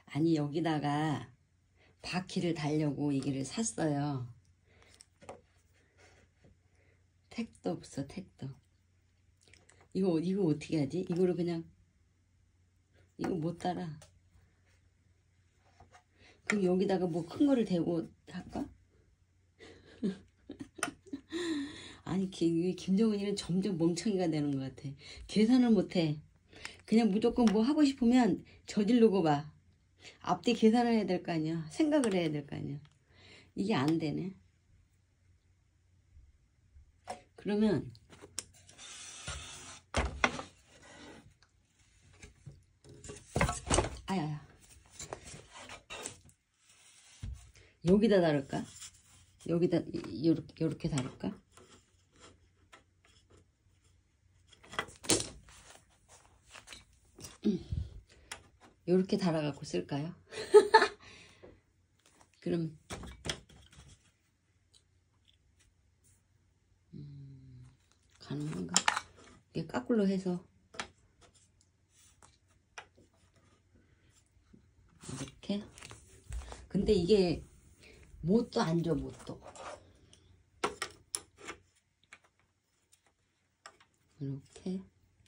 아니 여기다가 바퀴를 달려고 이기를 샀어요. 택도 없어 택도. 이거 어떻게 하지? 이거를 그냥 이거 못 달아. 그럼 여기다가 뭐 큰 거를 대고 할까? 아니 김정은이는 점점 멍청이가 되는 것 같아. 계산을 못해. 그냥 무조건 뭐 하고 싶으면 저지르고 봐. 앞뒤 계산을 해야 될 거 아니야. 생각을 해야 될 거 아니야. 이게 안 되네. 그러면 아야야 여기다 다룰까? 여기다 요렇게 다룰까? 요렇게 달아갖고 쓸까요? 그럼 가능한가? 이게 까꿀로 해서 이렇게. 근데 이게 못도 안 줘. 못도 이렇게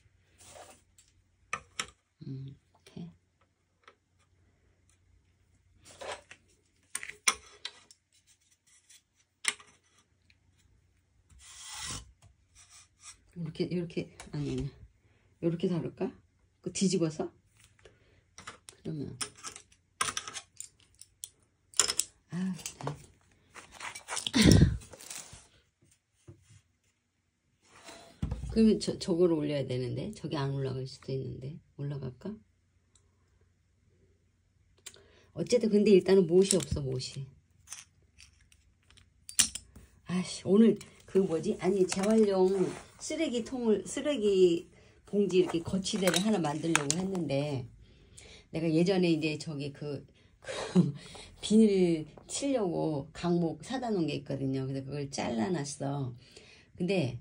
이렇게 아니 이렇게 다룰까? 그 뒤집어서 그러면 네. 그러면 저거를 올려야 되는데 저게 안 올라갈 수도 있는데 올라갈까? 어쨌든 근데 일단은 못이 없어. 못이. 아씨 오늘 그 뭐지? 아니 재활용 쓰레기 봉지 이렇게 거치대를 하나 만들려고 했는데 내가 예전에 이제 저기 그 비닐 치려고 강목 사다 놓은 게 있거든요. 그래서 그걸 잘라놨어. 근데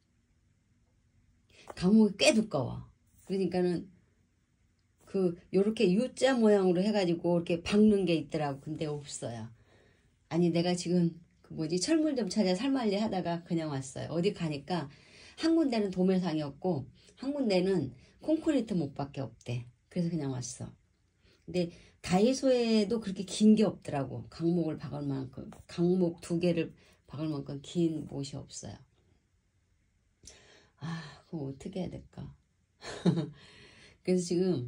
강목이 꽤 두꺼워. 그러니까는 요렇게 U자 모양으로 해가지고 이렇게 박는 게 있더라고. 근데 없어요. 아니 내가 지금 그 뭐지 철물 좀 찾아 살말리 하다가 그냥 왔어요. 어디 가니까 한 군데는 도매상이었고 한 군데는 콘크리트 목밖에 없대. 그래서 그냥 왔어. 근데 다이소에도 그렇게 긴 게 없더라고. 강목을 박을 만큼 강목 2개를 박을 만큼 긴 못이 없어요. 아 그럼 어떻게 해야 될까? 그래서 지금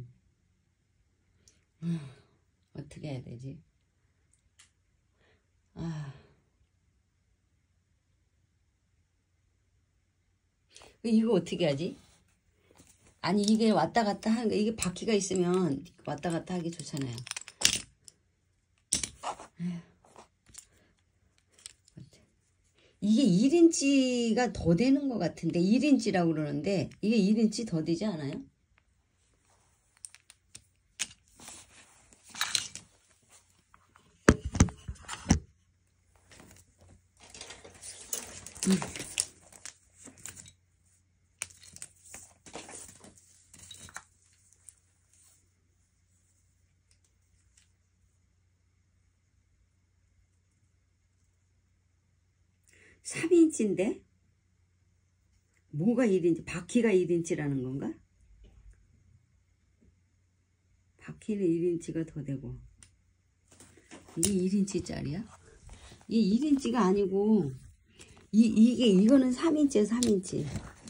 어떻게 해야 되지? 이거 어떻게 하지? 아니 이게 왔다 갔다 하는 거 이게 바퀴가 있으면 왔다 갔다 하기 좋잖아요. 이게 1인치가 더 되는 것 같은데 1인치라고 그러는데 이게 1인치 더 되지 않아요? 음. 3인치인데? 뭐가 1인치? 바퀴가 1인치라는 건가? 바퀴는 1인치가 더 되고 이게 1인치짜리야? 이게 1인치가 아니고 이거는 3인치야 3인치.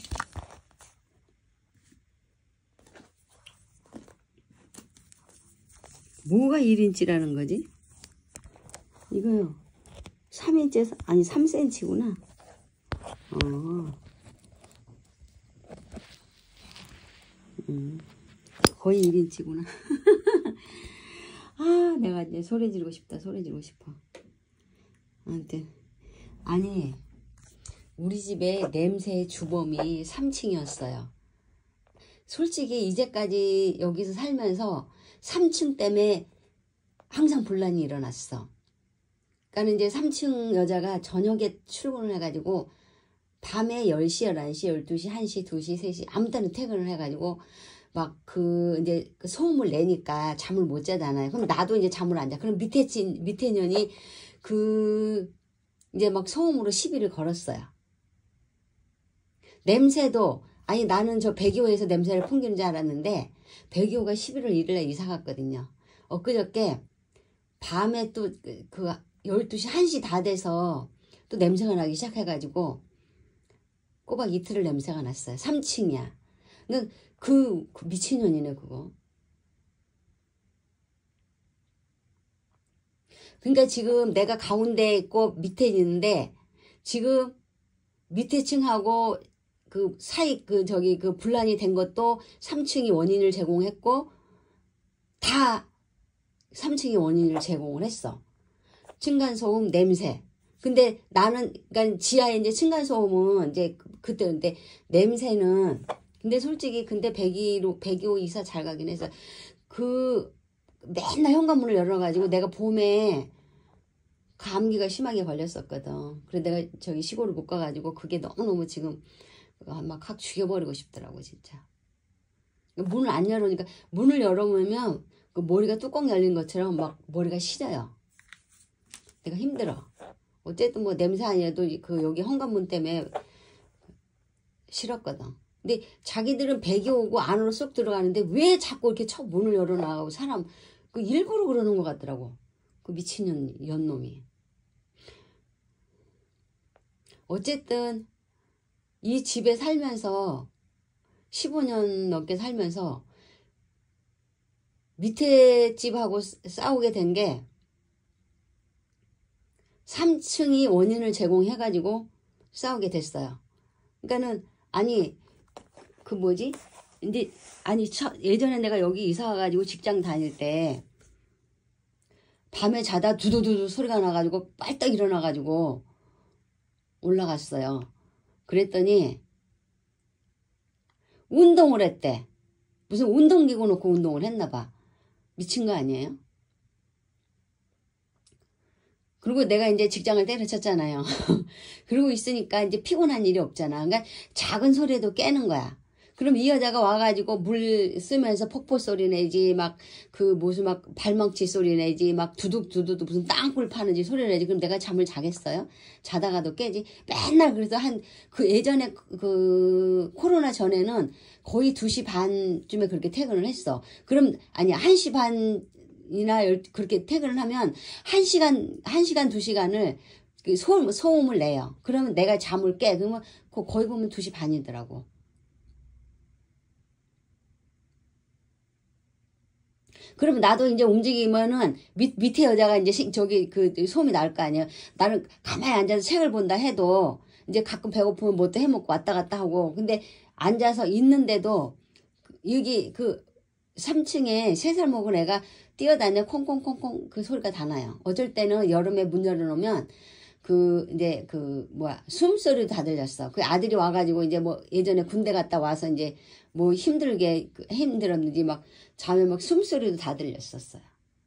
뭐가 1인치라는 거지? 이거요 3인치에서 아니 3cm구나. 거의 1인치구나. 아 내가 이제 소리 지르고 싶다. 소리 지르고 싶어. 아무튼 아니 우리 집에 냄새 주범이 3층이었어요. 솔직히 이제까지 여기서 살면서 3층 때문에 항상 분란이 일어났어. 그러니까 이제 3층 여자가 저녁에 출근을 해가지고 밤에 10시, 11시, 12시, 1시, 2시, 3시 아무 때나 퇴근을 해가지고 막 이제 그 소음을 내니까 잠을 못 자잖아요. 그럼 나도 이제 잠을 안 자. 그럼 밑에 년이 이제 막 소음으로 시비를 걸었어요. 냄새도, 아니 나는 저 백이호에서 냄새를 풍기는 줄 알았는데, 백이호가 11월 1일에 이사 갔거든요. 엊그저께 밤에 또 12시, 1시 다 돼서 또 냄새가 나기 시작해가지고 꼬박 이틀을 냄새가 났어요. 3층이야. 그러니까 그 미친년이네 그거. 그러니까 지금 내가 가운데 있고 밑에 있는데, 지금 밑에 층하고 그 사이 그 분란이 된 것도 3층이 원인을 제공했고, 다 3층이 원인을 제공을 했어. 층간소음, 냄새. 근데 나는, 그러니까 지하에 이제 층간소음은 이제 그때, 근데 냄새는, 근데 솔직히, 근데 102호 이사 잘 가긴 해서, 맨날 현관문을 열어가지고 내가 봄에 감기가 심하게 걸렸었거든. 그래 내가 저기 시골을 못 가가지고 그게 너무너무 지금 막 확 죽여버리고 싶더라고, 진짜. 문을 안 열으니까, 문을 열어보면 그 머리가 뚜껑 열린 것처럼 막 머리가 시려요. 내가 힘들어. 어쨌든 뭐 냄새 아니어도 여기 현관문 때문에 싫었거든. 근데 자기들은 백이 오고 안으로 쏙 들어가는데 왜 자꾸 이렇게 문을 열어놔가고 사람 일부러 그러는 것 같더라고. 그 미친년 연놈이. 어쨌든 이 집에 살면서 15년 넘게 살면서 밑에 집하고 싸우게 된 게 3층이 원인을 제공해가지고 싸우게 됐어요. 그러니까는 아니 근데 아니 예전에 내가 여기 이사 와가지고 직장 다닐 때 밤에 자다 두두두두 소리가 나가지고 빨딱 일어나가지고 올라갔어요. 그랬더니 운동을 했대. 무슨 운동기구 놓고 운동을 했나봐. 미친 거 아니에요? 그리고 내가 이제 직장을 때려쳤잖아요. 그러고 있으니까 이제 피곤한 일이 없잖아. 그러니까 작은 소리에도 깨는 거야. 그럼 이 여자가 와가지고 물 쓰면서 폭포 소리 내지, 무슨 발망치 소리 내지, 두둑두둑 무슨 땅굴 파는지 소리 내지. 그럼 내가 잠을 자겠어요? 자다가도 깨지. 맨날 그래서 예전에 코로나 전에는 거의 2시 반쯤에 그렇게 퇴근을 했어. 그럼, 아니, 1시 반이나 그렇게 퇴근을 하면 1시간, 2시간을 소음을 내요. 그러면 내가 잠을 깨. 그러면 거의 보면 2시 반이더라고. 그러면 나도 이제 움직이면은 밑에 여자가 이제 소음이 날 거 아니에요. 나는 가만히 앉아서 책을 본다 해도 이제 가끔 배고프면 뭐 또 해먹고 왔다 갔다 하고. 근데 앉아서 있는데도 여기 3층에 3살 먹은 애가 뛰어다녀 콩콩콩콩 그 소리가 다 나요. 어쩔 때는 여름에 문 열어놓으면 숨소리도 다 들렸어. 그 아들이 와가지고 이제 예전에 군대 갔다 와서 이제 힘들었는지 잠에 숨소리도 다 들렸었어요.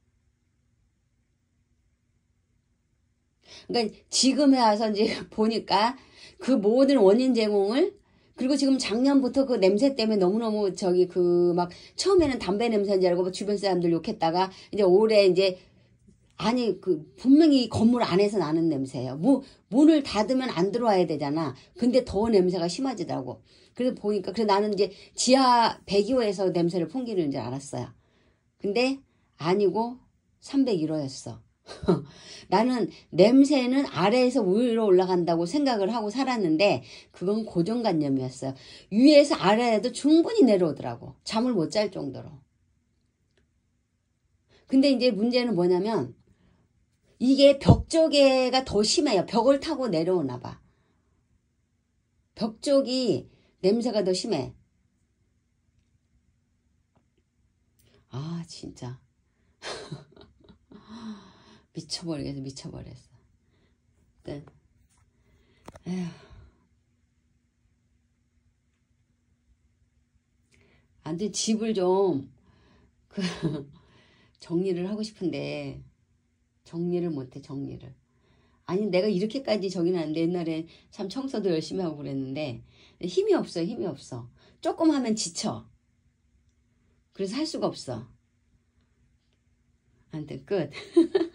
그러니까 지금에 와서 이제 보니까 그 모든 원인 제공을, 그리고 지금 작년부터 그 냄새 때문에 너무너무 처음에는 담배 냄새인 줄 알고 주변 사람들 욕했다가 이제 올해 이제 분명히 건물 안에서 나는 냄새예요. 문을 닫으면 안 들어와야 되잖아. 근데 더 냄새가 심해지더라고. 그래서 보니까, 나는 이제 지하 102호에서 냄새를 풍기는 줄 알았어요. 근데 아니고 301호였어. 나는 냄새는 아래에서 위로 올라간다고 생각을 하고 살았는데, 그건 고정관념이었어요. 위에서 아래에도 충분히 내려오더라고. 잠을 못 잘 정도로. 근데 이제 문제는 뭐냐면, 이게 벽 쪽에가 더 심해요. 벽을 타고 내려오나 봐. 벽 쪽이 냄새가 더 심해. 아, 진짜. 미쳐버렸어. 그러니까, 에휴. 아무튼 집을 좀, 정리를 하고 싶은데, 정리를 못해, 정리를. 아니, 내가 이렇게까지 저기는 안 돼. 옛날에 참 청소도 열심히 하고 그랬는데, 힘이 없어. 조금 하면 지쳐. 그래서 할 수가 없어. 아무튼 끝.